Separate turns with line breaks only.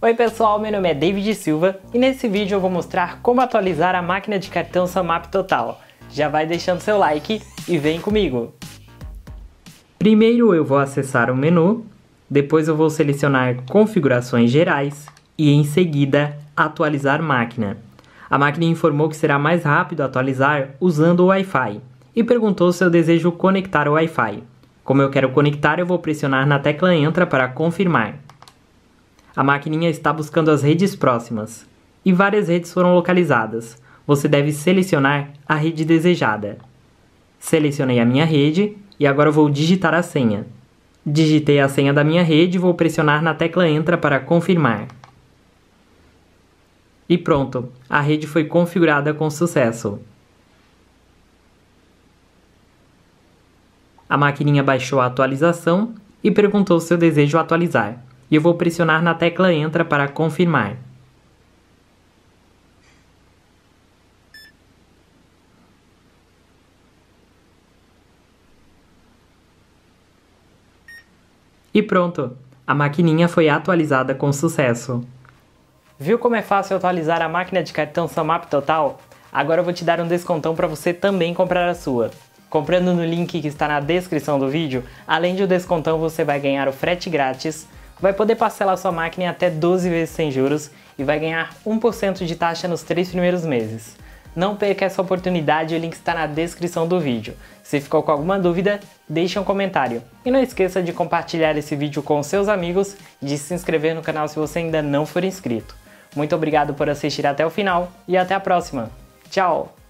Oi pessoal, meu nome é David Silva e nesse vídeo eu vou mostrar como atualizar a máquina de cartão Samap Total. Já vai deixando seu like e vem comigo! Primeiro eu vou acessar o menu, depois eu vou selecionar Configurações Gerais e em seguida Atualizar Máquina. A máquina informou que será mais rápido atualizar usando o Wi-Fi e perguntou se eu desejo conectar o Wi-Fi. Como eu quero conectar, eu vou pressionar na tecla Entra para confirmar. A maquininha está buscando as redes próximas e várias redes foram localizadas. Você deve selecionar a rede desejada. Selecionei a minha rede e agora vou digitar a senha. Digitei a senha da minha rede e vou pressionar na tecla Entra para confirmar. E pronto, a rede foi configurada com sucesso. A maquininha baixou a atualização e perguntou se eu desejo atualizar. E eu vou pressionar na tecla Entra para confirmar. E pronto, a maquininha foi atualizada com sucesso. Viu como é fácil atualizar a máquina de cartão Samap Total? Agora eu vou te dar um descontão para você também comprar a sua. Comprando no link que está na descrição do vídeo, além do descontão você vai ganhar o frete grátis, vai poder parcelar sua máquina em até 12 vezes sem juros e vai ganhar 1% de taxa nos 3 primeiros meses. Não perca essa oportunidade, o link está na descrição do vídeo. Se ficou com alguma dúvida, deixe um comentário. E não esqueça de compartilhar esse vídeo com seus amigos e de se inscrever no canal se você ainda não for inscrito. Muito obrigado por assistir até o final e até a próxima. Tchau!